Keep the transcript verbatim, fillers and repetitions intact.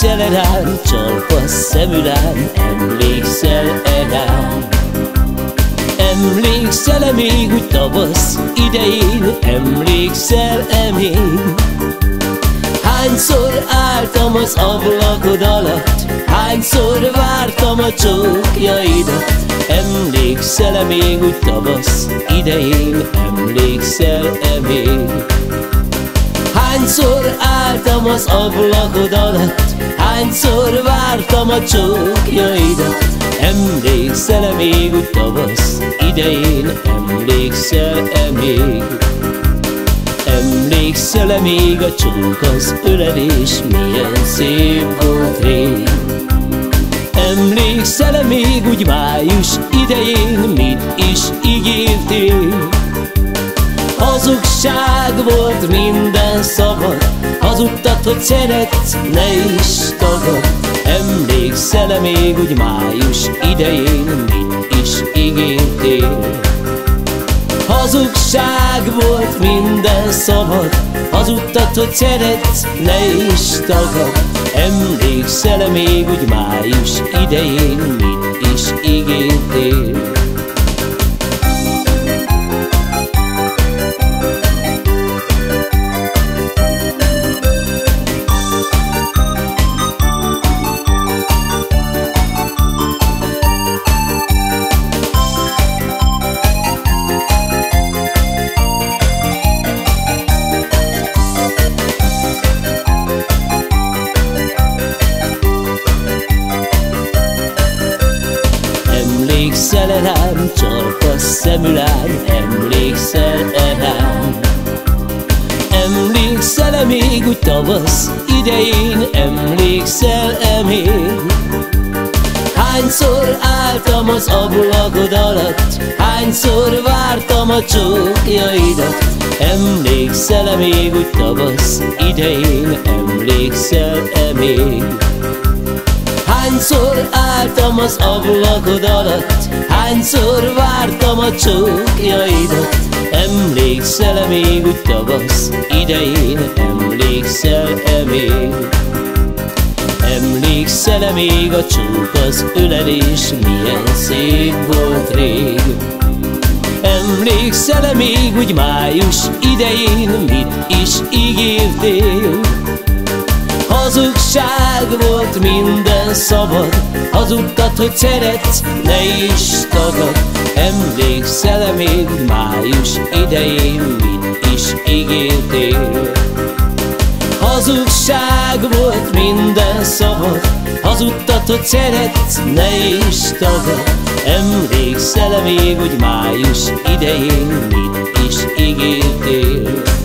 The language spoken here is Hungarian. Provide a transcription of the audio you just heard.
Emlékszel rám, csalpa szemű lány, emlékszel rám? Emlékszel-e még úgy tavasz idején, emlékszel-e még? Hányszor álltam az ablakod alatt, hányszor vártam a csókjaidat? Emlékszel-e még úgy tavasz idején, emlékszel-e még? Hányszor álltam az ablakod alatt, hányszor vártam a csókjaidat? Emlékszel-e még úgy tavasz idején, emlékszel-e még? Emlékszel-e még a csók, az ölelés, milyen szép volt rég? Emlékszel-e még úgy május idején, mit is ígértél? Hazugság volt minden szavad, hazudtad, hogy szeretsz, ne is tagad. Emlékszel-e még úgy május idején, mit is ígértél? Hazugság volt minden szavad, hazudtad, hogy szeretsz, ne is tagad. Emlékszel-e még úgy május idején, mit is ígértél? Emlékszel-e rám, csalpa szemű lány, emlékszel-e rám? Emlékszel-e még úgy tavasz idején, emlékszel-e még? Hányszor álltam az ablakod alatt, hányszor vártam a csókjaidat? Emlékszel-e még úgy tavasz idején, emlékszel-e még? Hányszor álltam az ablakod alatt, hányszor vártam a csókjaidat? Emlékszel-e még úgy tavasz idején, emlékszel-e még? Emlékszel-e még a csók, az ölelés, milyen szép volt rég? Emlékszel-e még úgy május idején, mit is ígértél? Hazugság volt minden szabad, hazudtad, hogy szeretsz, ne is tagad. Emlékszel-e még május idején, mit is ígértél? Hazugság volt minden szabad, hazudtad, hogy szeretsz, ne is tagad. Emlékszel-e még úgy május idején, mit is ígértél?